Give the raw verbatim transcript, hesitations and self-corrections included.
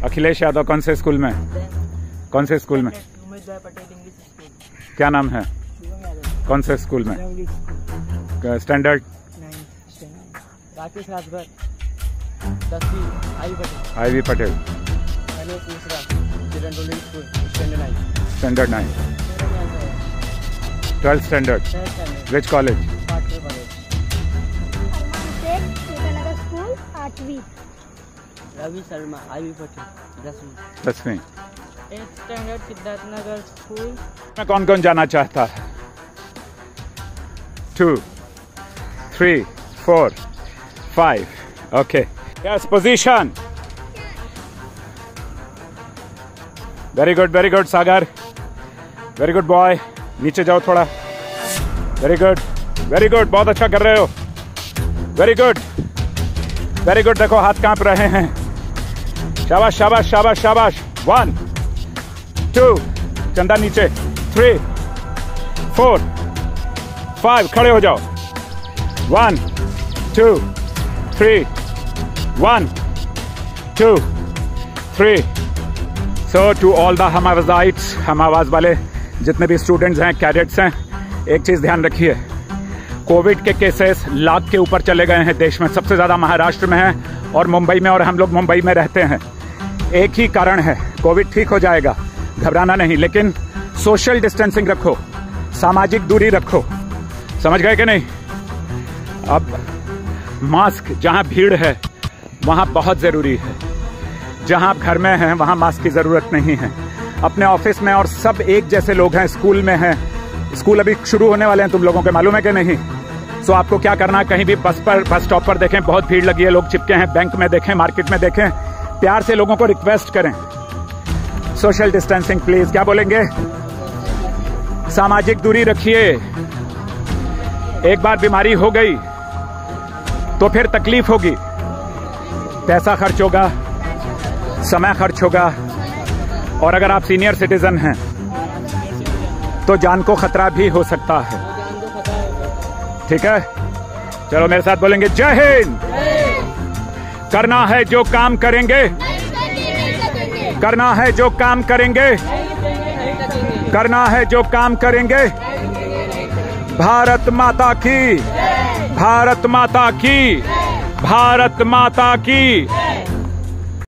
अखिलेश यादव कौन से स्कूल में? कौन से स्कूल में? क्या नाम है? कौन से स्कूल में? स्टैंडर्ड? राकेश राजभर, दसवीं I Patel. I V Patel. Standard nine. Twelfth standard. Which college? आठवीं। रवि शर्मा आई वी पटेल, दसवीं। दसवीं। Eight standard Siddharth Nagar school. में कौन कौन जाना चाहता है? Two, three, four, five. Okay, yes, position. Very good, very good Sagar, very good boy. नीचे जाओ थोड़ा। वेरी गुड, वेरी गुड, बहुत अच्छा कर रहे हो। Very good, very good. देखो हाथ कांप रहे हैं। शाबाश शाबाश शाबाश शाबाश। वन, टू, चंदा नीचे। Three, four, five. खड़े हो जाओ। One, two, three, one, two, three. So to all the हम आवाज़ाइट्स, हम आवाज़ वाले जितने भी स्टूडेंट्स हैं, कैडेट्स हैं, एक चीज़ ध्यान रखिए, कोविड के केसेस लाख के ऊपर चले गए हैं देश में। सबसे ज़्यादा महाराष्ट्र में है और मुंबई में, और हम लोग मुंबई में रहते हैं। एक ही कारण है, कोविड ठीक हो जाएगा, घबराना नहीं, लेकिन सोशल डिस्टेंसिंग रखो, सामाजिक दूरी रखो। समझ गए कि नहीं? अब मास्क जहां भीड़ है वहां बहुत ज़रूरी है। जहां आप घर में हैं वहां मास्क की ज़रूरत नहीं है। अपने ऑफिस में और सब एक जैसे लोग हैं, स्कूल में हैं, स्कूल अभी शुरू होने वाले हैं, तुम लोगों के मालूम है कि नहीं? सो so, आपको क्या करना है, कहीं भी बस पर, बस स्टॉप पर देखें बहुत भीड़ लगी है, लोग चिपके हैं, बैंक में देखें, मार्केट में देखें, प्यार से लोगों को रिक्वेस्ट करें, सोशल डिस्टेंसिंग प्लीज। क्या बोलेंगे? सामाजिक दूरी रखिए। एक बार बीमारी हो गई तो फिर तकलीफ होगी, पैसा खर्च होगा, समय खर्च होगा, और अगर आप सीनियर सिटीजन हैं तो जान को खतरा भी हो सकता है। ठीक है, चलो मेरे साथ बोलेंगे, जय हिंद। करना है जो काम करेंगे, करना है जो काम करेंगे, करना है जो काम करेंगे। भारत माता की, भारत माता की, भारत माता की।